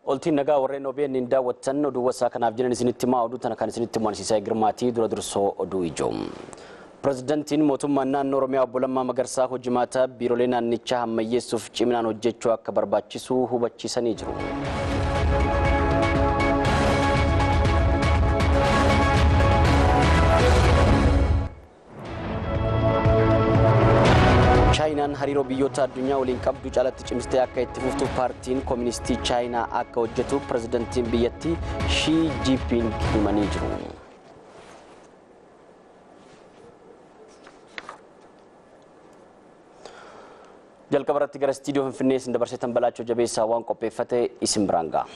Oltiin nagaa warreen OBN hin daawwatan oduu wasaa kanaaf jiran isinitti himaa oduu tana kan isinitti himan Siisay Girmaatii dura dursoo oduu ijoo. Pirezidaantiin mootummaa naannoo Oromiyaa Obbo Lammaa Magarsaa hojimaata biiroolee naannichaa ammayyeessuuf ciminaan hojjechuu akka barbaachisu hubachiisanii jiru. Chaayinaan hariiroo biyyoota addunyaa waliin qabdu caalatti cimsitee akka itti fuftu paartiin Kooministii Chaayinaa akka hojjetu pirezidaantiin biyyattii Xi Jinping himanii jiru. Jalqabarratti gara istiidiyoo Finfinnee isin dabarseetan Balaachoo Jabeessaa waan qopheeffate isin biraan ga'a.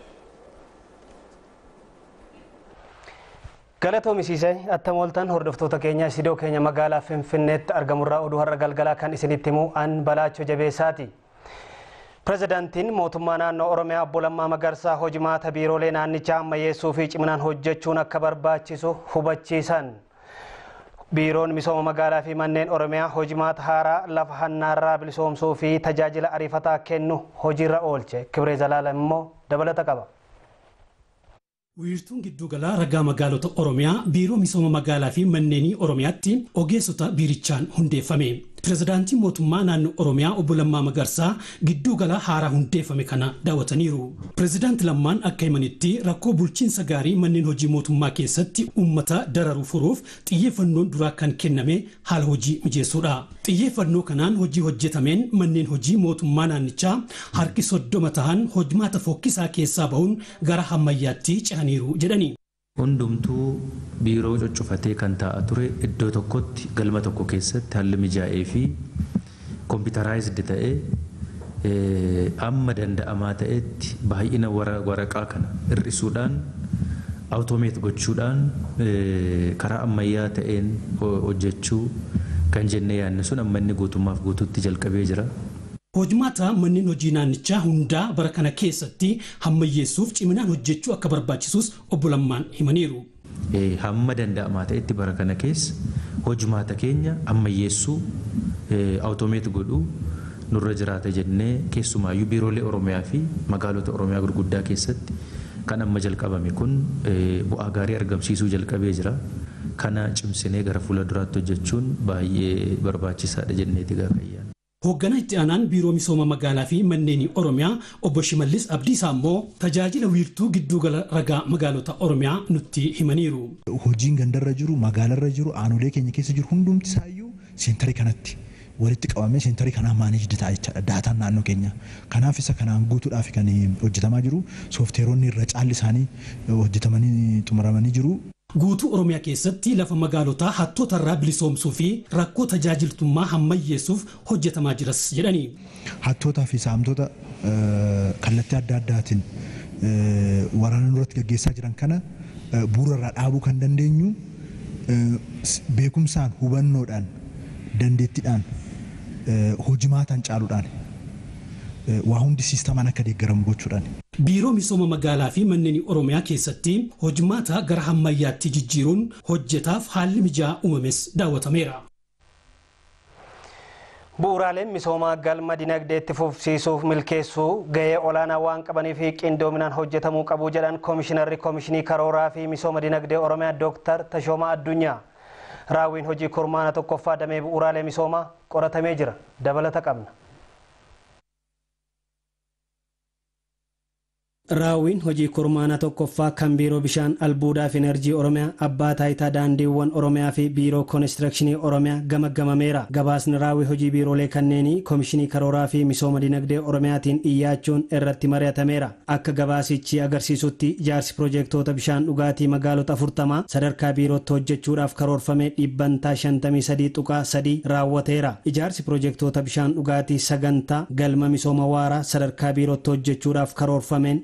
Galatoomii Siisay attamoltan hordoftoota keenya istiidiyoo keenya magaalaa Finfinneetti argamurraa oduu har'a galgalaa kan isinitti himu an Balaachoo Jabeessaati. Pirezidaantiin mootummaa naannoo Oromiyaa Obbo Lammaa Magarsaa hojimaata biiroolee naannichaa ammayyeessuu fi ciminaan hojjechuun akka barbaachisu hubachiisan. Biiroon misooma magaalaa fi manneen Oromiyaa hojimaata haaraa lafa hannaarraa bilisoomsuu fi tajaajila ariifataa kennu hojiirra oolche. Kibree Zalaalam immoo dabalata qaba. Wiirtuun gidduugalaa ragaa magaalota Oromiyaa biiroo misooma magaalaa fi manneenii Oromiyaatti ogeessota biirichaan hundeeffame. Pirezidaantiin mootummaa naannoo Oromiyaa Obbo Lammaa Magarsaa gidduugalaa haaraa hundeeffame kana daawwataniiru. Pirezidaanti Lammaan akka himanitti rakkoo bulchiinsa gaarii manneen hojii mootummaa keessatti uummata dararuu furuuf xiyyeeffannoon duraa kan kenname haala hojii mijeessuudha. Xiyyeeffannoo kanaan hojii hojjetameen manneen hojii mootummaa naannichaa harki 30 ta'an hojimaata fokkisaa keessaa bahuun gara ammayyaatti ce'aniiru jedhani. Hundumtuu biiroo cuccufatee kan taa'aa ture iddoo tokkotti galma tokko keessatti haalli mijaa'ee fi kompiitaraayizd ta'ee amma danda'amaa ta'etti baay'ina waraqaa kana hir'isuudhaan awutoomeet gochuudhaan karaa ammayyaa ta'een hojjechuu kan jennee yaadne sun amma inni guutummaaf guutuutti jalqabee jira. Hojimaata manneen hojii naannichaa hundaa bara kana keessatti ammayyeessuuf ciminaan hojjechuu akka barbaachisus Obbo Lammaan himaniiru. Hamma danda'amaa ta'etti bara kana keessa hojimaata keenya ammayyeessuu awutoomeet godhuu nurra jiraata jennee keessumaayyuu biiroolee Oromiyaa fi magaalota Oromiyaa gurguddaa keessatti kan amma jalqabame kun bu'aa gaarii argamsiisuu jalqabee jira. Kana cimsinee gara fuula duraatti hojjechuun baay'ee barbaachisaadha jenneeti gaafayyaa. Hoogganaa itti aanaan biiroo misooma magaalaa fi manneenii Oromiyaa Obbo Shimallis Abdiisaa immoo tajaajila wiirtuu giddugala ragaa magaalota Oromiyaa nutti himaniiru. Hojiin gandarra jiru, magaalarra jiru, aanolee keenya keessa jiru hundumti isaayyuu seentarii kanatti walitti qabamee seentarii kanaan maaneejdi ta'a jechaadha daataan naannoo keenya. Kanaaf isa kanaan guutuudhaaf kan hojjetamaa jiru soofteeroonni irra caalli isaanii hojjetamanii xumuramanii jiru. Guutuu Oromiyaa keessatti lafa magaalotaa hattoota irraa bilisoomsuu fi rakkoo tajaajiltummaa ammayyeessuuf hojjetamaa jiras jedhani. Hattootaa fi saamtota kallattii adda addaatiin waraana irratti gaggeessaa jiran kana bu'uura irraa dhaabuu kan dandeenyu beekumsaan, hubannoodhaan, dandeettiidhaan, hojimaataan caaluudhaan waa hundi siistamaan akka deeggaramu gochuudhaan. Biiroo misooma magaalaa fi manneen Oromiyaa keessatti hojimaata gara ammayyaatti jijjiiruun hojjetaaf haalli mijaa'aa uumames daawwatameera. Bu'uuraaleen misoomaa galma dinagdeetti fufsiisuuf milkeessuu gahee olaanaa waan qabanii fi qindoominaan hojjetamuu qabu jedhan Koomishinarri Koomishinii Karooraa fi Misooma Dinagdee Oromiyaa Dr. Tashoomaa Addunyaa. Raawwiin hojii kurmaana tokkoffaa damee bu'uuraalee misoomaa qoratamee jira. Dabalata qabna. Raawwiin hojii kurmaana tokkoffaa kan biiroo bishaan albuudaa fi enerjii Oromiyaa abbaa taayitaa daandiiwwan Oromiyaa fi biiroo koonistirakshinii Oromiyaa gamaggamameera. Gabaasni raawwii hojii biiroolee kanneenii Koomishinii Karooraa fi Misooma Dinagdee Oromiyaatiin dhiyaachuun irratti mari'atameera. Akka gabaasichi agarsiisutti ijaarsi piroojeektoota bishaan dhugaatii magaalota 40 sadarkaa biirootti hojjechuudhaaf karoorfame 53.3 raawwateera. Ijaarsi piroojeektoota bishaan dhugaatii sagantaa galma misooma waaraa sadarkaa biirootti hojjechuudhaaf karoorfameen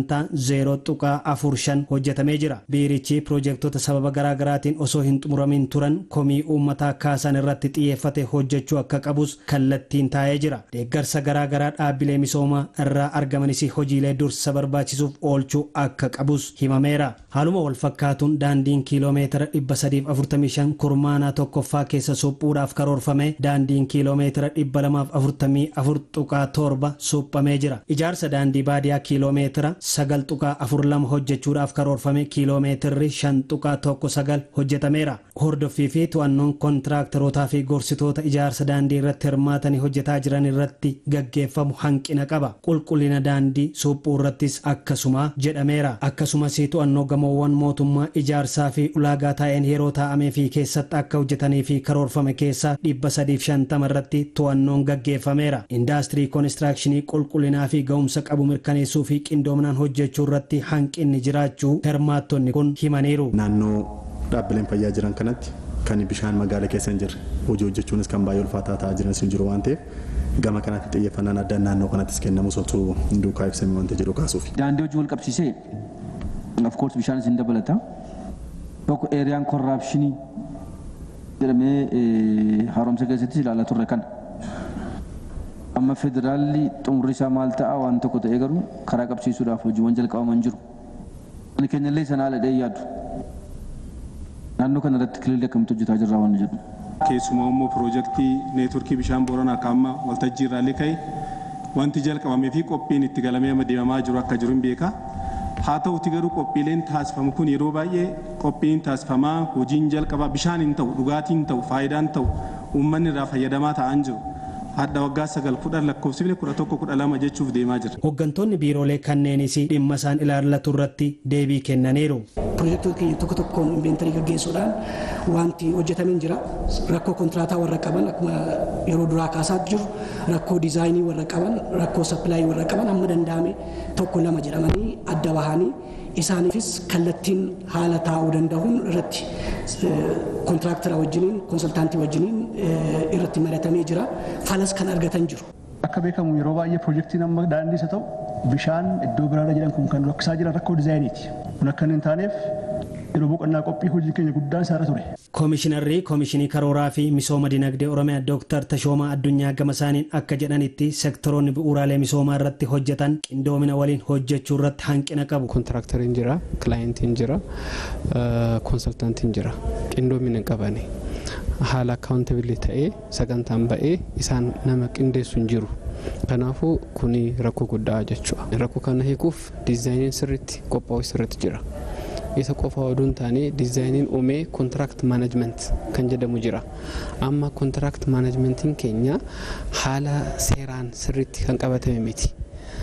0.45 hojjetamee jira. Biirichi piroojeektoota sababa garaagaraatiin osoo hin xumuramin turan komii uummataa kaasan irratti xiyyeeffate hojjechuu akka qabus kallattiin taa'ee jira. Deeggarsa garaagaraa dhaabbilee misoomaa irraa argamanis hojiilee dursa barbaachisuuf oolchuu akka qabus himameera. Haaluma wal fakkaatuun daandiin kiiloomeetira 345 kurmaanaa tokkoffaa keessa suphuudhaaf karoorfame daandiin kiiloomeetira 244.7 suphamee jira. Ijaarsa daandii baadiyaa kiiloomeetira 9.42 hojjechuudhaaf karoorfame kiiloomeetirri 5.19 hojjetameera. Hordoffii fi to'annoon kontiraaktarootaa fi gorsitoota ijaarsa daandii irratti hirmaatanii hojjetaa jiran irratti gaggeeffamu hanqina qaba. Qulqullina daandii suphuu irrattis akkasuma jedhameera. Akkasumas to'annoo gamoowwan mootummaa ijaarsaa fi ulaagaa taa'een yeroo taa'amee fi keessatti akka hojjetanii fi karoorfame keessa 350 irratti to'annoon gaggeeffameera. Indaastirii koonistiraakshanii qulqullinaa fi ga'umsa qabu mirkaneessuu fi qindoominaan hojjechuu irratti hanqinni jiraachuu hirmaattonni kun himaniiru. Naannoo dhaabbileen fayyaa jiran kanatti kan bishaan magaalaa keessa hin jirre hojii hojjechuunis kan baay'ee ulfaataa ta'aa jiranis hin jiru waan ta'eef gama kanatti xiyyeeffannaan addaa naannoo kanattis kennamu sotuu duukaa ibsame wanta jedhu kaasuuf. Daandii hojii wal qabsiisee of course bishaanis hin dabalata. Tokko eeriyaan korraapshinii jedhamee haaromsa keessatti ilaalaa turre kana. Amma federaalli xumurri isaa maal ta'a waan tokko ta'ee garuu karaa qabsiisuudhaaf hojiiwwan jalqabaman jiru. Ani keenyallee sana haala dhee yaadu. Naannoo kana irratti kilillee akkamitti hojjetaa jirra waan jedhu. Keessumaa immoo piroojeektii neetworkii bishaan Booranaa kaamma waltajjii irraallee ka'e wanti jalqabamee fi qophiin itti galamee deemamaa jiru akka jiru hin beeka. Haa ta'uti garuu qophiileen taasifamu kun yeroo baay'ee qophiin taasifamaa hojiin jalqabaa bishaan hin ta'u dhugaatiin ta'u faayidaan ta'u uummanni irraa fayyadamaa ta'an jiru. Hadda waggaa 9 lakkoofsifne 11 jechuuf deemaa jira. Hooggantoonni biiroolee kanneenis dhimma isaan ilaallatu irratti deebii kennaniiru. Piroojektota keenya tokko tokkoon inveentarii gaggeessuudhaan wanti hojjetamee jira. Rakkoo kontiraataa warra qaban akkuma yeroo duraa kaasaa jiru rakkoo diizaayinii warra qaban rakkoo sappilaayii warra qaban amma danda'ame 1-2 jedhamanii adda bahanii isaaniifis kallattiin haala taa'uu danda'uun irratti kontiraaktara wajjiniin konsultaantii wajjiniin irratti mari'atamee jira. Falas kan argatan jiru. Akka beekamu yeroo baay'ee piroojeektiin amma daandii isa ta'u bishaan iddoo biraarra jedhan kun kan rakkisaa jiran rakkoo diizaayiniiti. Kun akka hin taaneef yeroo boqonnaa qophii hojii keenya guddaan isaarra ture. Koomishinarri Koomishinii Karooraa fi Misooma Dinagdee Oromiyaa Dooktar Tashoomaa Addunyaa gama isaaniin akka jedhanitti sektoroonni bu'uuraalee misoomaa irratti hojjetan qindoomina waliin hojjechuu irratti hanqina qabu. Kontiraakteriin jira, kilaayentiin jira, konsultaantiin jira. Qindoomina qabani. Haala akkaawuntabilii ta'ee sagantaan ba'ee isaan nama qindeessu hin jiru. Kanaafuu kuni rakkoo guddaa jechuudha. Rakkoo kana hiikuuf diizaayiniin sirriitti qophaa'u sirriitti jira. Isa qofa oduun taane diizaayiniin uumee kontiraakt maanajment kan jedhamu jira. Amma kontiraakt maanajmentiin keenya haala seeraan sirriitti kan qabatame miti.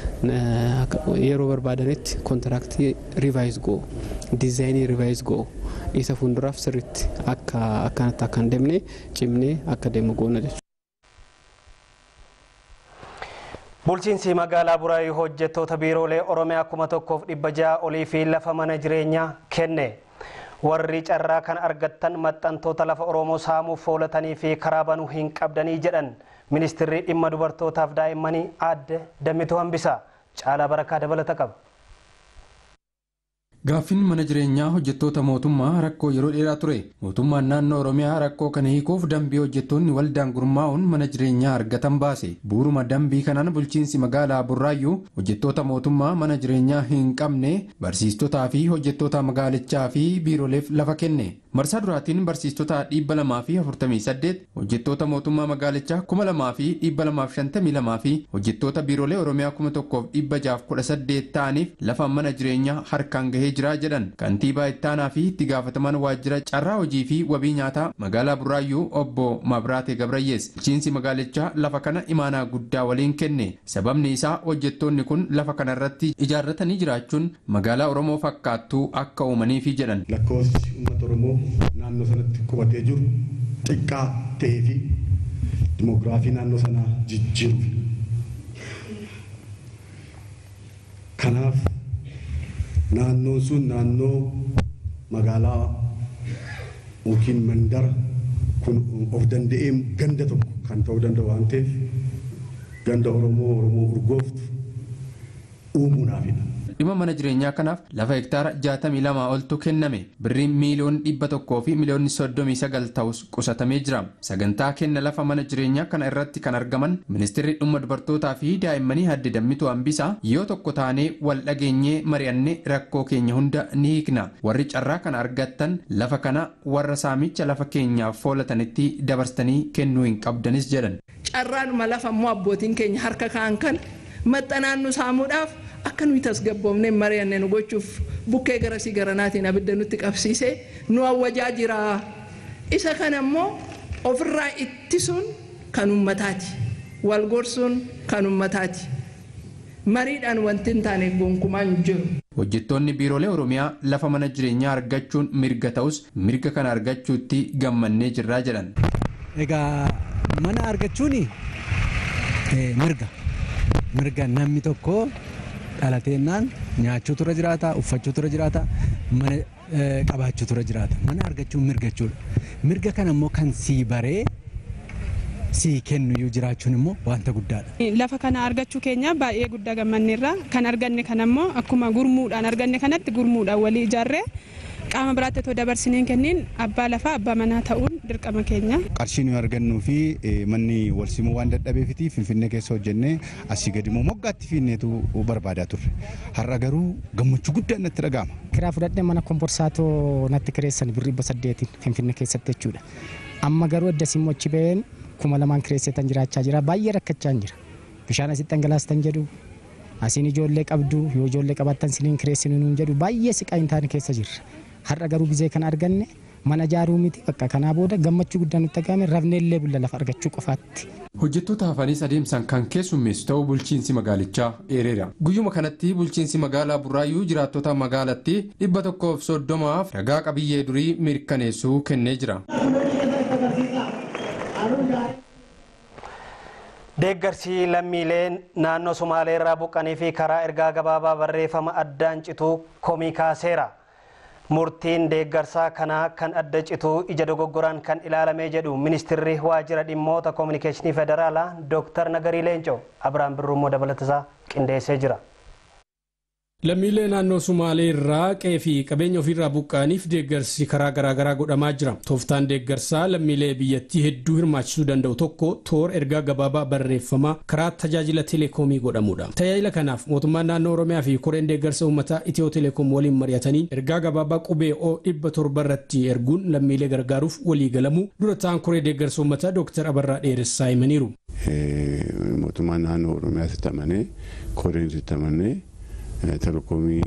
Yeroo barbaadanitti kontiraaktii rivaayiz go'u, diizaayinii rivaayiz go'u. Isa fuulduraaf sirriitti akkanatti akka hin deemne cimnee akka deemu goona jechuudha. Bulchiinsi magaalaa Buraayii hojjettoota biiroolee Oromiyaa 1,600 olii fi lafa mana jireenyaa kenne. Warri carraa kan argattan maxxantoota lafa Oromoo saamuuf oolatanii fi karaa banuu hin qabdanii jedhan ministeerri dhimma dubartootaaf daa'immanii Aadde Dammituu Hambisaa Caalaa Barakaa dabalata qaba. Gaaffiin mana jireenyaa hojjettoota mootummaa rakkoo yeroo dheeraa ture. Mootummaan naannoo Oromiyaa rakkoo kana hiikuuf dambii hojjettoonni waldaan gurmaa'uun mana jireenyaa argatan baase. Bu'uuruma dambii kanaan bulchiinsi magaalaa Burraayyuu hojjettoota mootummaa mana jireenyaa hin qabne barsiistotaa fi hojjettoota magaalichaa fi biirooleef lafa kenne. Marsaa duraatiin barsiistota 248, hojjettoota mootummaa magaalichaa 2,252 fi hojjettoota biiroolee Oromiyaa 1,618 ta'aniif lafa mana jireenyaa harkaan gahee jira jedhan kantiibaa ittaanaa fi itti gaafataman waajjira carraa hojii fi wabii nyaataa magaalaa Burraayyuu obbo Mabraate Gabrayyees. Bulchiinsi magaalichaa lafa kana imaanaa guddaa waliin kenne. Sababni isaa hojjettoonni kun lafa kana irratti ijaarratanii jiraachuun magaalaa Oromoo fakkaattuu akka uumaniifi jedhan. Lakkoofsi uummata Oromoo naannoo sanatti qubatee jiru xiqqaa ta'ee fi dimoogiraafii naannoo sanaa jijjiiruuf. Kanaaf naannoon sun naannoo magaalaa yookiin mandara kun of danda'ee ganda tokko kan ta'uu danda'u waan ta'eef ganda Oromoo urgooftu uumuudhaafidha. dhimma mana jireenyaa kanaaf lafa hektaara 62 oltu kenname. Birriin miiliyoona 100 fi miiliyoonni 39 ta'us qusatamee jira. Sagantaa kenna lafa mana jireenyaa kana irratti kan argaman ministeerri dhimma dubartootaa fi daa'immanii Aadde Dammituu Hambisaa yoo tokko taanee wal dhageenyee mari'annee rakkoo keenya hunda ni hiikna. Warri carraa kana argattan lafa kana warra saamicha lafa keenyaaf foolatanitti dabarsanii kennuu hin qabdanis jedhan. Carraanuma lafa immoo abbootiin keenya harka kaa'an kan maxxanaan nu saamuudhaaf akka nuyi tasgabboomnee mari'annee nu gochuuf bukkee garasii garanaatiin abidda nutti qabsiisee nu awwajaa jira. Isa kana immoo ofirraa ittisuun kan ummataati. Wal gorsuun kan ummataati. Mariidhaan wanti hin taane gonkumaa hin jiru. Hojjettoonni biiroolee Oromiyaa lafa mana jireenyaa argachuun mirga ta'us mirga kana argachuutti gammannee jirraa jedhan. Egaa mana argachuun mirga namni tokko dhalateennaan nyaachuu tura jiraata, uffachuu tura jiraata, mana qabaachuu tura jiraata. Mana argachuun mirga jechuudha. Mirga kana immoo kan sii baree sii kennu jiraachuun immoo wanta guddaadha. Lafa kana argachuu keenya baay'ee guddaa gammanneerra. Kan arganne kana immoo akkuma gurmuudhaan arganne kanatti gurmuudhaan walii ijaarree qaama biraatti otoo dabarsineen kenniin abbaa lafaa abbaa manaa ta'uun dirqama keenya. Qarshii nuyi argannuu fi manni wal simuu waan dadhabeefiti Finfinnee keessa hojjennee asii gadi immoo moggaatti fiinneetu barbaadaa turre. Har'a garuu gammachuu guddaan natti dhaga'ama. Kiraa fudhadhee mana komborsaatoo natti kireessan birrii 800 Finfinnee keessatti jechuudha. Amma garuu adda simmoo achi ba'een 2000 kireessetan jiraachaa jira. Baay'ee rakkachaa jira. Bishaan asitti dhangalaastan jedhu asiin ijoollee qabdu yoo ijoollee qabaattan siniin kireessinu nuun jedhu baay'ee siqaa hin taane keessa jirra. Har'a garuu gizee kan arganne mana ijaaruu miti bakka kanaa booda gammachuu guddaan nutti dhagahame rafneellee bulla lafa argachuu qofaatti. Hojjettoota hafaniis adeemsaan kan keessummeessu ta'uu bulchiinsi magaalichaa eereera. Guyyuma kanatti bulchiinsi magaalaa Burraayyuu jiraattota magaalattii 130 ragaa qabiyyee durii mirkaneessuu kennee jira. Deeggarsi lammiileen naannoo Sumaalee irraa buqqanii fi karaa ergaa gabaabaa barreeffama addaan cituu komii kaaseera. Murtiin deeggarsaa kanaa kan adda cituu ija dogoggoraan kan ilaalamee jedhu ministeerri waajjira dhimmoota koominikeeshinii federaalaa Dr. Nagarii Leencoo Abiraan Birrummoo dabalatasaa qindeessee jira. Lammiilee naannoo Sumaalee irraa qe'ee fi qabeenya ofirraa buqqaaniif deeggarsi karaa garaagaraa godhamaa jira. Tooftaan deeggarsaa lammiilee biyyattii hedduu hirmaachisuu danda'u tokko toora ergaa gabaabaa barreeffamaa karaa tajaajila teleekoomii godhamudha. Tajaajila kanaaf mootummaan naannoo Oromiyaa fi koreen deeggarsa uummataa Itiyoo Teleekoom waliin mari'atanii ergaa gabaabaa qubee O700 irratti erguun lammiilee gargaaruuf walii galamuu dura ta'an koree deeggarsa uummataa Dr. Abarraa Dheeressaa himaniiru. Mootummaan naannoo Oromiyaa sitamanii koreen sitamanii teleekoomii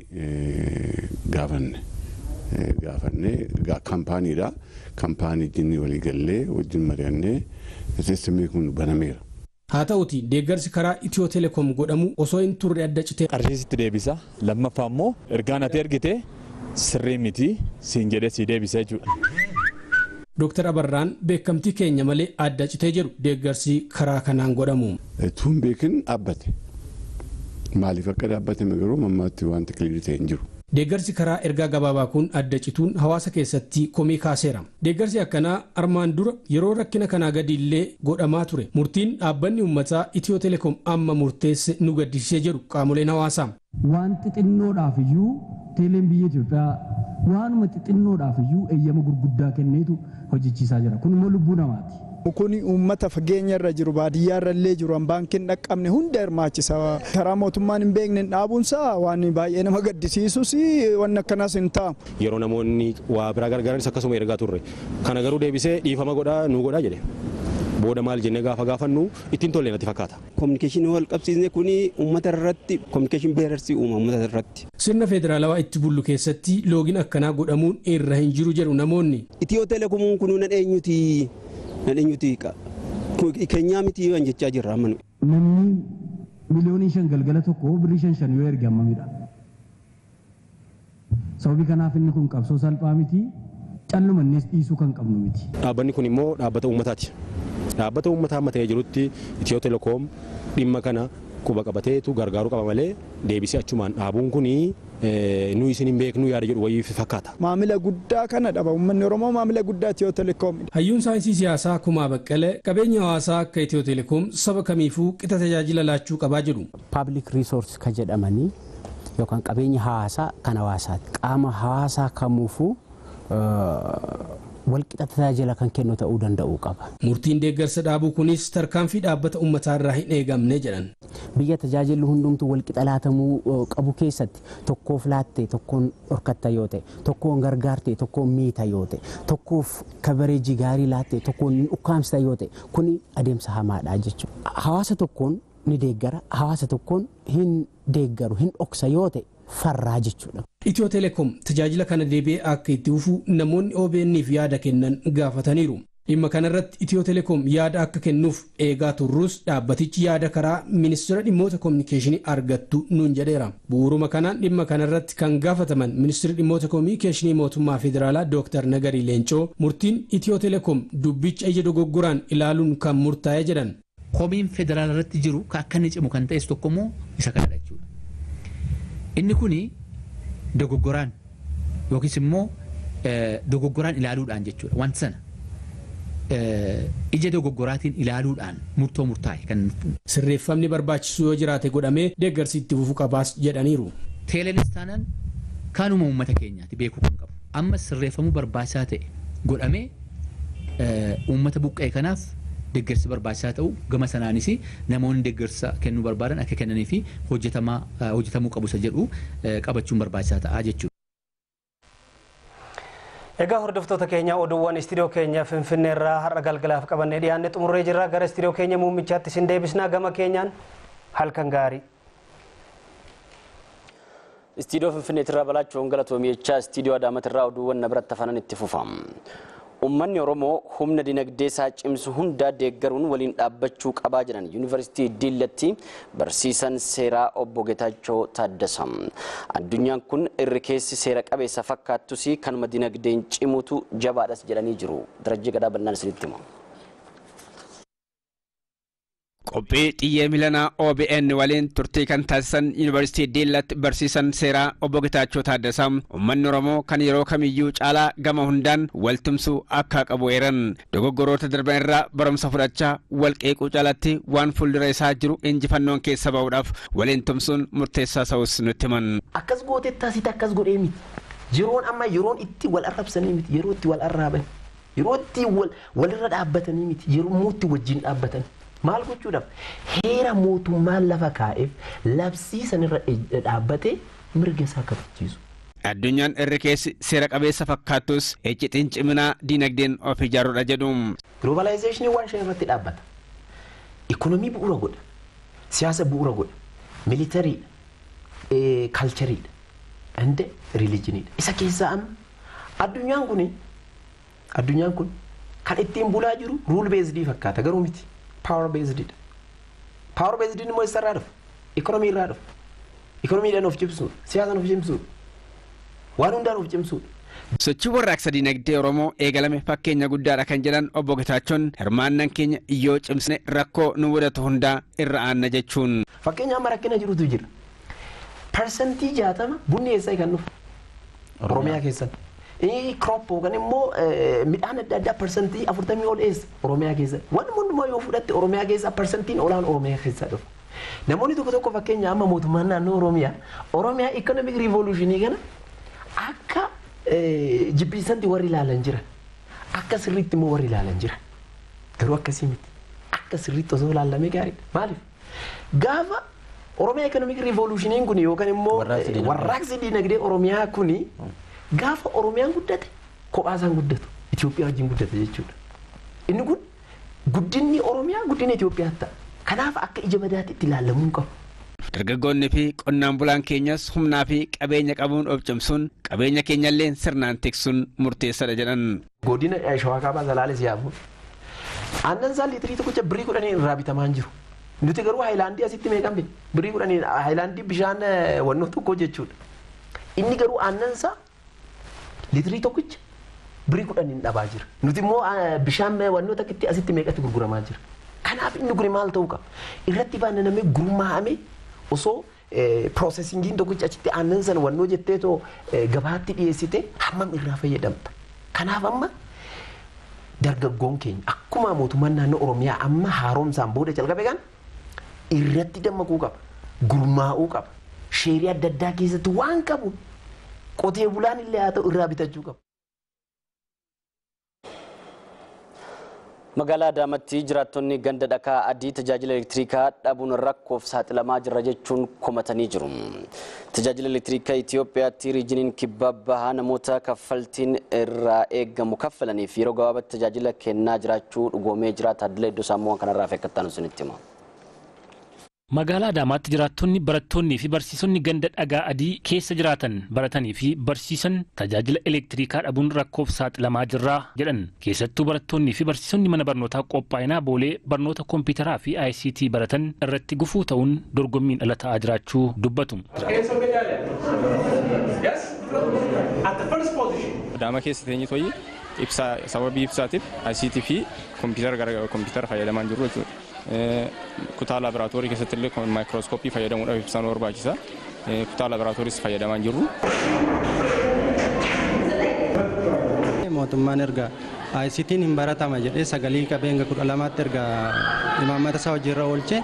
gaafanne kaampaaniidha. Kaampaanii jinni walii gallee wajjin mari'annee sistemii kun banameera. Haa ta'uti deeggarsi karaa Itiyoo Teleekoom godhamu osoo hin turre adda citee qarshiisitti deebisa. Lammaffaa immoo ergaan ati ergite sirrii miti siin jedhee sii deebisa jechuudha. Dr. Abarraan beekamtii keenya malee adda citee jedhu deeggarsi karaa kanaan godhamu. Tuun beekin dhaabbate. Maaliif akka dhaabbate garuu mammaatti wanta kiliirii ta'e hin jiru. Deeggarsi karaa ergaa gabaabaa kun adda cituun hawaasa keessatti komii kaaseera. Deeggarsi akkanaa armaan dura yeroo rakkina kanaa gadi illee godhamaa ture. Murtiin dhaabbanni uummataa Itiyoo Teleekoom amma murteesse nu gaddisiisee jedhu qaamoleen hawaasaa. Waan xixinnoodhaaf iyyuu teeleen biyya Itoophiyaa waanuma xixinnoodhaaf iyyuu eeyyama gurguddaa kenneetu hojjechiisaa jira. Kun immoo lubbuu namaati. Kun uummata fageenya irra jiru baadiyyaa irra illee jiru baankiin dhaqqabne hunda hirmaachisa. Karaa mootummaan hin beekne dhaabuunsaa waan baay'ee nama gaddisiisus waan akkanaas hin ta'amu. Yeroo namoonni waa biraa gargaaranis akkasuma ergaa turre. Kana garuu deebisee dhiifama godhaa nu godhaa jedhe. Booda maal jennee gaafa gaafannu ittiin tollee natti fakkaata. Kominikeeshinii wal qabsiisne kuni uummata irratti kominikeeshinii beersii uuma uummata irratti. Sirna federaalawaa itti bullu keessatti loogiin akkanaa godhamuun irra hin jiru jedhu namoonni. Itiyoo Teleekoomiin kun nan eenyuti? Eenyuti keenyaa miti waan jechaa jirra amma. Namni miliyoonii 5 galgala tokko birrii 5 yoo erge ammamidha. Sababii kanaaf inni kun qabsoo salphaa miti. Callumannees dhiisuu kan qabnu miti. Dhaabbanni kun immoo dhaabbata uummataati. Dhaabbata uummataa amma ta'ee jirutti Itiyoo Teleekoom dhimma kana quba qabateetu gargaaruu qaba malee deebisee achumaan dhaabuun kunii nu isin hin beeknu yaada jedhu wayii fakkaata. Maamila guddaa kana dhaba uummanni Oromoo maamila guddaa Itiyoo Teleekoom. Hayyuun saayinsii siyaasaa Kumaa Baqqalee qabeenya hawaasaa akka Itiyoo Teleekoom saba kamiifuu qixa tajaajila laachuu qabaa jedhu. Public resource ka jedhamanii yookaan qabeenya hawaasaa kan hawaasaati. Qaama hawaasaa kamuufuu walqixa tajaajila kan kennu ta'uu danda'uu qaba. Murtiin deeggarsa dhaabuu kunis tarkaanfii dhaabbata uummataa irraa hin eegamne jedhan. Biyya tajaajilli hundumtuu walqixa laatamuu qabu keessatti tokkoof laatte tokkoon dhorkatta yoo ta'e, tokkoon gargaarte tokkoon miita yoo ta'e, tokkoof kabareejii gaarii laatte tokkoon ukkaamsita yoo ta'e, kuni adeemsa hamaadha jechuudha. Hawaasa tokkoon ni deeggara, hawaasa tokkoon hin deeggaru, hin dhoksa yoo ta'e farraa jechuudha. Itiyoo Teleekoom tajaajila kana deebi'ee akka itti fufu namoonni OBN'if yaada kennan gaafataniiru. Dhimma kanarratti Itiyoo Teleekoom yaada akka kennuuf eegaa turrus dhaabbatichi yaada karaa ministeera dhimmoota kominikeeshinii argattu nuun jedheera. Bu'uuruma kanaan dhimma kanarratti kan gaafataman ministeera dhimmoota kominikeeshinii mootummaa federaalaa Dr. Nagarii Leencoo murtiin Itiyoo Teleekoom dubbicha ija dogoggoraan ilaaluun kan murtaa'e jedhan. Komiin federaala irratti jiru akka inni cimu kan ta'es tokkommoo isa kanadha jechuudha. Inni kuni dogoggoraan yookiis immoo dogoggoraan ilaaluudhaan jechuudha. Wanti sana ija dogoggoraatiin ilaaluudhaan murtoo murtaa'e kan sirreeffamni barbaachisu yoo jiraate godhamee deeggarsi itti fufuu qabaas jedhaniiru. Teeleenis taanaan kanuma uummata keenyaati beekuu kan qabu. Amma sirreeffamuu barbaachisaa ta'e godhamee uummata buqqa'e kanaaf deeggarsi barbaachisaa ta'u gama sanaanis namoonni deeggarsa kennuu barbaadan akka kennanii fi hojjetamuu qabu isa jedhu qabachuun barbaachisaa ta'a jechuudha. Egaa hordoftoota keenya oduuwwan istiidiyoo keenya Finfinnee irraa har'a galgalaaf qabannee dhiyaannee xumurree jirra. Gara istiidiyoo keenya muummichaatti isin deebisnaa. Gama keenyaan halkan gaarii. Istiidiyoo Finfinnee irraa balaachuun galatoomiyachaa istiidiyoo Adaamat irraa oduuwwan nabiratti hafanan itti fufam. Uummanni Oromoo humna dinagdee isaa cimsu hundaa deeggaruun waliin dhaabbachuu qabaa jiran Yuunivarsiitii Diillatti barsiisan seeraa obbo Geetaachoo Taaddasaa. Addunyaan kun irri keessi seera qabeessa fakkaattus kanuma dinagdeen cimutu jabaadhas jedhanii jiru. Darajjii Gadaa bal'inaan isinitti himu. Qophii xiyyee milanaa OBN waliin turtii kan taasisan Yuunivarsiitii Diillatti barsiisan seeraa obbo Geetaachoo Taaddasaa uummanni Oromoo kan yeroo kamiyyuu caalaa gama hundaan waltumsuu akka qabu eeran dogoggoroota darban irraa barumsa fudhachaa walqeequu caalatti waan fuuldura isaa jiru injifannoon keessa ba'uudhaaf waliin tumsuun murteessaa ta'us nutti himan. Akkas gootetti asitti akkas godhee miti. Yeroon amma yeroon itti wal arrabsanii miti. Yeroo itti wal arraaban. Yeroo itti walirra dhaabbatanii miti. Yeroo itti wajjin dhaabbatanii. Maal gochuudhaaf heera mootummaan lafa kaa'eef labsii sanirra dhaabbatee mirga isaa kabachiisu. Addunyaan irri keessi seera qabeessa fakkaattus ejjitiin ciminaa diinagdeen of ijaaruudha jedhu. Globalizeeshinii waan shan irratti dhaabbata. Ikonomii bu'uura godha. Siyaasa bu'uura godha. Militariidha. Kalchariidha. Ande rilijiniidha. Isa keessaa amma addunyaan kun kan ittiin bulaa jiru ruul beezdii fakkaata garuu miti. Power based. Power based immoo isarraa dhufu. Ikonomii irraa dhufu. Ikonomiidhaan of cimsuudha. Siyaasaan of cimsuudha. Waan hundaan of cimsuudha. Sochii warraaqsa dinagdee Oromoo eegalame fakkeenya guddaadha kan jedhan obbo Geetaachoon hirmaannaan keenya iyyoo cimsine rakkoo nu mudatu hundaa irra aanna jechuun. Fakkeenya amma rakkina jirutu jira. Parsantii 60 bunni eessaa kan dhufu. Oromiyaa keessatti. Crop yookaan immoo midhaan adda addaa parsantii 40 ol eessa Oromiyaa keessa. Wanni hundumaa yoo fudhatte Oromiyaa keessa parsantiin olaan Oromiyaa keessa dhufa. Namoonni tokko fakkeenya amma mootummaan naannoo Oromiyaa economic revolutionii kana akka jibbiisanti warri ilaalan jira. Akka sirriitti immoo warri ilaalan jira. Garuu akkasii miti. Akka sirriitti osoo ilaalamee gaariidha. Maaliif? Gaafa Oromiyaa economic revolutioniin kun yookaan immoo warraaqsi dinagdee Oromiyaa kuni gaafa Oromiyaan guddate kophaasaan guddatu Itoophiyaa wajjin guddate jechuudha. Inni kun guddinni Oromiyaa guddina Itoophiyaa ta'a. Kanaaf akka ija madaatti itti ilaalamuu qabu. Dargaggoonni fi qonnaan bulaan keenyas humnaa fi qabeenya qabuun of cimsuun qabeenya keenyallee sirnaan tiksuun murteessaadha jedhan. Godina Shawaa Kaabaa Salaalee yaabu. Aannan isaa liitirii tokkicha birii 10 irraa bitamaa jiru. Nuti garuu haayilaandii asitti meeqan bita? Birii 10 haayilaandii bishaan wannoo tokko jechuudha. Inni garuu aannan isaa liitirii tokkicha birii 10 dhabaa jira. Nuti immoo bishaan wannoo takkitti asitti meeqatti gurguramaa jira. Kanaaf inni kun maal ta'uu qaba? Irratti baanamee gurmaa'amee osoo processingiin tokkicha achitti aannan sana wannoo jetteetoo gabaatti dhiyeessite hammam irraa fayyadamta. Kanaaf amma dargaggoon keenya akkuma mootummaan naannoo Oromiyaa amma haaromsaan booda calqabe kan irratti dammaquu qaba. Gurmaa'uu qaba. sheerii adda addaa keessatti waan qabu qotee bulaan illee haa ta'u irraa bitachuu qabu. Magaalaa Adaamaatti jiraattonni ganda dhakaa adii tajaajila elektirikaa dhabuun rakkoof saaxilamaa jira jechuun komatanii jiru. Tajaajila elektirikaa Itoophiyaatti riijiniin kibba bahaa namoota kaffaltiin irraa eegamu kaffalaniif yeroo gabaabaatti tajaajila kennaa jiraachuu dhugoomee jira. Taaddalee Iddoo Saamuu kanarraa fekkattaan isinitti hima. Magaalaa Adaamaatti jiraattonni barattoonnii fi barsiisonni ganda dhagaa adii keessa jiraatan baratanii fi barsiisan tajaajila elektirikaa dhabuun rakkoof saaxilamaa jirra jedhan. Keessattuu barattoonnii fi barsiisonni mana barnootaa qophaa'inaa boolee barnoota kompiitaraa fi ICT baratan irratti gufuu ta'uun dorgommiin ala ta'aa jiraachuu dubbatu. Adaama keessa teenye toyi sababii ibsaatiif ICT fi kompiitara fayyadamaa jirru jechuudha. Kutaa laaboraatoorii keessatti illee maayikirooskooppii fayyadamuudhaaf ibsaan barbaachisa. Kutaa laaboraatooriis fayyadamaa jirru. Mootummaan erga ICT'n hin baratama jedhee sagalii qabeenga 12tti erga imaammata isaa hojiirra oolche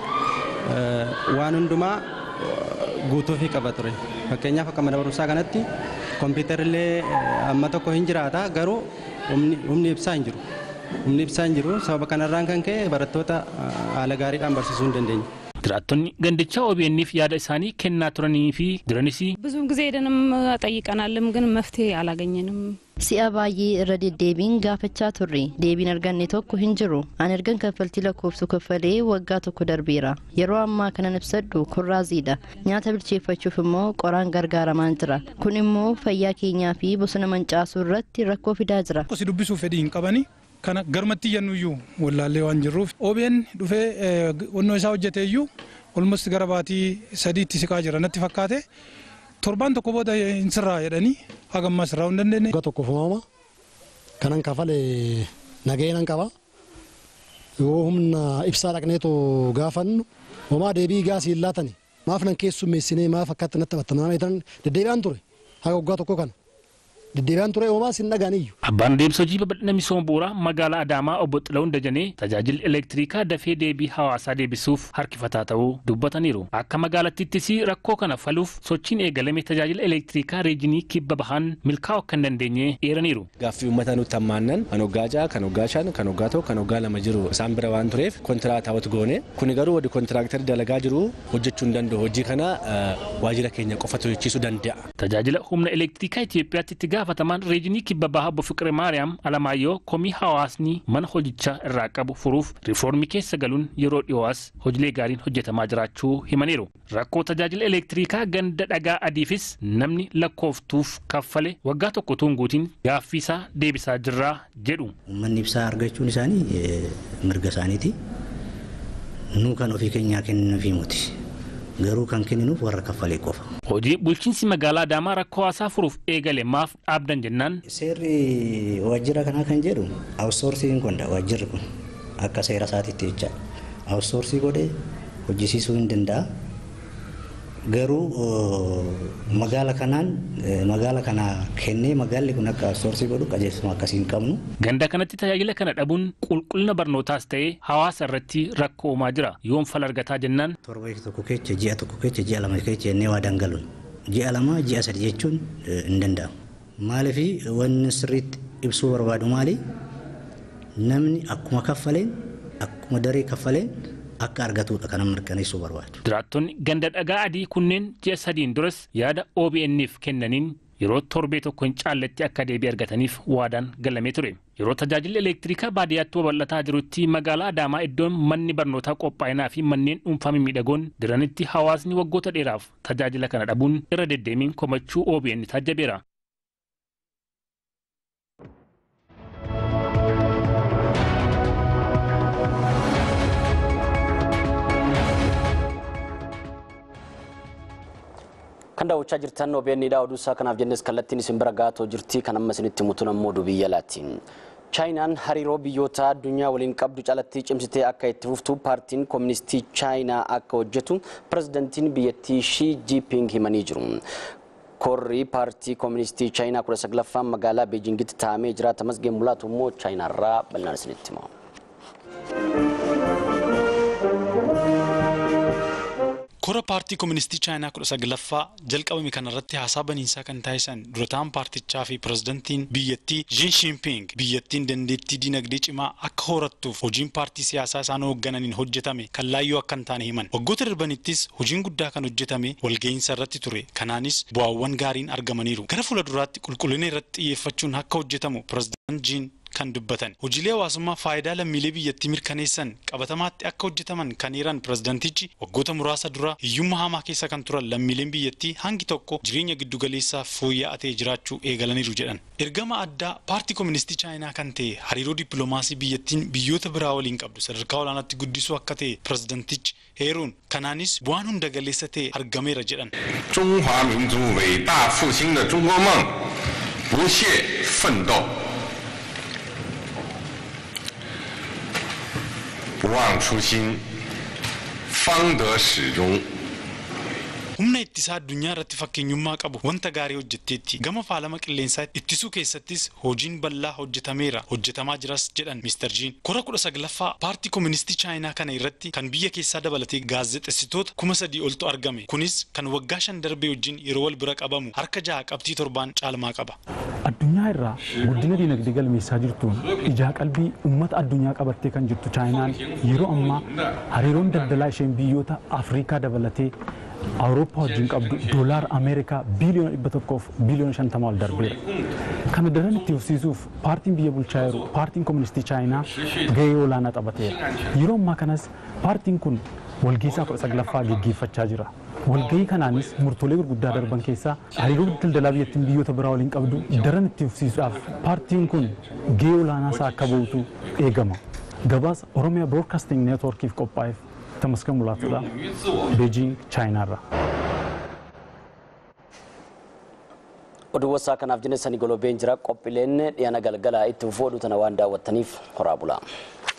waan hundumaa guutuufii qaba ture. Fakkeenyaaf akka mana barumsaa kanatti kompiitarrillee amma tokko hin jiraata garuu humni ibsaa hin jiru. Humni ibsaa hin jiru sababa kanarraan kan ka'e barattoota haala gaariidhaan barsiisuu hin dandeenye. Jiraattonni gandicha OBN'if yaada isaanii kennaa turanii fi jiranis ብዙ ጊዜ ሄደንም ጠይቀናልም ግን መፍትሄ አላገኘንም። Si'a baay'ee irra deddeebiin gaafachaa turre deebiin arganne tokko hin jiru. An ergan kaffaltii lakkoofsu kaffalee waggaa tokko darbeera. Yeroo ammaa kanan ibsadhu kurraaziidha. Nyaata bilcheeffachuuf immoo qoraan gargaaramaan jira. Kun immoo fayyaa keenyaa fi bosona mancaasuu irratti rakkoo fidaa jira. Qosi dubbisuuf fedhii hin qabani. Kana garmatti jennuyyuu wallaallee waan jirruuf OBN dhufee onnoo isaa hojjeteeyyuu olmosti gara baatii sadiitti siqaa jira natti fakkaate torbaan tokko booda hin sirraa jedhanii hagammaa sirraa hin dandeenye. Waggaa tokko fumaama kanan kafale nageenan qaba yoo humna ibsaa dhaqneetu gaafannu homaa deebii gaasii hin laatani maaf nan keessummeessinee maaf akkatti natti taphattamaa jedhan deddeebi'aan ture haga waggaa tokko kana. Deddeebi'aan ture homaa sin dhagaaniyyuu. Abbaan deemsa hojii babal'ina misooma bu'uuraa magaalaa Adaamaa obbo Xilahuun Dajanee tajaajilli elektirikaa dafee deebii hawaasaa deebisuuf harkifataa ta'uu dubbataniiru. Akka magaalattiittis rakkoo kana furuuf sochiin eegalame tajaajila elektirikaa riijinii kibba bahaan milkaa'uu akka hin dandeenye eeraniiru. Gaaffii uummataa nutti hammaannan kan waggaa 6, kan waggaa 5, kan waggaa 1, kan waggaa 2 jiru isaan bira waan tureef kontiraataa wati goone kuni garuu waddi kontiraaktari dalagaa jiru hojjechuu hin danda'u. Hojii kana waajjira keenya qofatu hojjechiisuu danda'a. Tajaajila humna elektirikaa Itoophiyaatti itti gaafatamaan riijinii kibba bahaa obbo Fiqiree Maariyaam Alamaayyoo komii hawaasni mana hojichaa irraa qabu furuuf riifoormii keessa galuun yeroo dhiyoo'as hojiilee gaariin hojjetamaa jiraachuu himaniiru. Rakkoo tajaajila elektirikaa ganda dhagaa adiifis namni lakkooftuuf kaffale waggaa tokko guutuun gaaffii isaa deebisaa jirraa jedhu. Uummanni ibsaa argachuun isaanii mirga isaaniiti. Nuu kan ofii keenyaa kennuufii muti. Garuu kan kenninuuf warra kaffalee qofa. Hojii bulchiinsi magaalaa Adaamaa rakkoo hawaasaa furuuf eegale maaf dhaabdan jennaan. Seerri waajjira kanaa kan jedhu awusoorsiin qonda waajjirri kun akka seera isaatiitti jecha awusoorsii godhee hojjisiisuu hin danda'a. Garuu magaala kana kennee magaalli kun akka awusoorsii godhu qajeelfama akkasii hin qabnu. Ganda kanatti tajaajila kana dhabuun qulqullina barnootaas ta'ee hawaasa irratti rakkoo uumaa jira. Yoom fala argataa jennaan. Torba tokko keessa ji'a tokko keessa ji'a lama keessa jennee waa dangaluun ji'a 2 ji'a 3 jechuun hin danda'amu. Maaliif wanni sirriitti ibsuu barbaadu maali? Namni akkuma kaffaleen akkuma daree kaffaleen akka argatudha kan mirkaneessuu barbaadu. Jiraattonni ganda dhagaa adii kunneen ji'a 3 duras yaada OBN'if kennaniin yeroo torbee tokko hin caalletti akka deebii argataniif waadaan galamee ture. Yeroo tajaajilli elektirikaa baadiyyaatti babal'ataa jirutti magaalaa Adaamaa iddoon manni barnootaa qophaa'inaa fi manneen dhuunfaa miidhagoon jiranitti hawaasni waggoota dheeraaf tajaajila kana dhabuun irra deddeemiin komachuu OBN taajjabeera. Kan daawwachaa jirtan OBN'dha. Oduu isaa kanaaf jennes kallattiin isin bira gaatoo jirti. Kan amma isinitti mutuun ammoo biyya laatiin. Chaayinaan hariiroo biyyoota addunyaa waliin qabdu caalatti cimsitee akka itti fuftu paartiin kooministii Chaayinaa akka hojjetu pirezidantiin biyyattii Xi Jinping himanii jiru. Korri paartii kooministii Chaayinaa 19ffaan magaalaa Beejingitti taa'amee jira. Tamasgeen Mulaatu immoo Chaayinaarraa bal'inaan isinitti hima. Kora paartii Kooministii Chaayinaa 19ffaa jalqabame kanarratti haasaa baniinsaa kan taasisan durataan paartichaa fi pirezidantiin biyyattii Xi Jinping biyyattiin dandeettii dinagdee cimaa akka horattuuf hojiin paartii siyaasaa isaan hooggananiin hojjetame kan laayyoo akka hin taane himan. Waggoota darbanittis hojiin guddaa kan hojjetame walga'iinsa irratti ture. Kanaanis bu'aawwan gaariin argamaniiru. Gara fuulduraatti qulqullina irratti xiyyeeffachuun akka hojjetamu pirezidantiin Jiin kan dubbatan. Hojiilee hawaasummaa faayidaa lammiilee biyyattii mirkaneessan qabatamaatti akka hojjetaman kan eeran pirezidantichi waggoota muraasa dura hiyyummaa hamaa keessa kan turan lammiileen biyyattii hangi tokko jireenya giddugaleessaa fooyya'aa ta'e jiraachuu eegalaniiru jedhan. Ergama addaa paartii Kooministii Chaayinaa kan ta'e hariiroo dippiloomaasii biyyattiin biyyoota biraa waliin qabdu sadarkaa olaanaatti guddisuu akka ta'e pirezidantichi heeruun kanaanis bu'aan hunda galeessa ta'e argameera jedhan. 中华民族伟大复兴的中国梦不懈奋斗 不忘初心，方得始终。 Humna ittisaa addunyaa irratti fakkeenyummaa qabu wanta gaarii hojjetteetti gama faalama qilleensaa ittisuu keessattis hojiin bal'aa hojjetameera hojjetamaa jiras jedhan Mr. Jiin. Kora 19ffaa paartii Kooministii Chaayinaa kana irratti kan biyya keessaa dabalatee gaazexeessitoota 3,000 oltu argame. Kunis kan waggaa 5 darbee wajjin yeroo wal bira qabamu harka 6 qabxii 7 caalmaa qaba. Addunyaa irraa guddina dinagdee galmeessaa jirtuun ijaa qalbii uummata addunyaa qabattee kan jirtu Chaayinaan yeroo ammaa hariiroon daldalaa isheen biyyoota Afrikaa dabalatee Awurooppaa wajjin qabdu doolaara Ameerikaa biliyoona 100 fi biliyoona 50 ol darbeera. Kana daran itti fufsiisuuf paartiin biyya bulchaa jiru paartiin Kooministii Chaayinaa gahee olaanaa taphateera. Yeroo ammaa kanas paartiin kun walgeessaa 19ffaa gaggeeffachaa jira. Walgahii kanaanis murtoolee gurguddaa darban keessaa hariiroo daldalaa biyyattiin biyyoota biraa waliin qabdu daran itti fufsiisuudhaaf paartiin kun gahee olaanaa isaa akka bahutu eegama. Gabaasa Oromiyaa Broadcasting Networkiif qophaa'eef Tamaskan Mulaatuudha. Beijing, Chaayinaarra. Oduu wasaa kanaaf jenne sani golobeen jira qophiileen dhiyaana galgalaa itti fufuu oduu tana waan daawwattaniif horaa bulaa.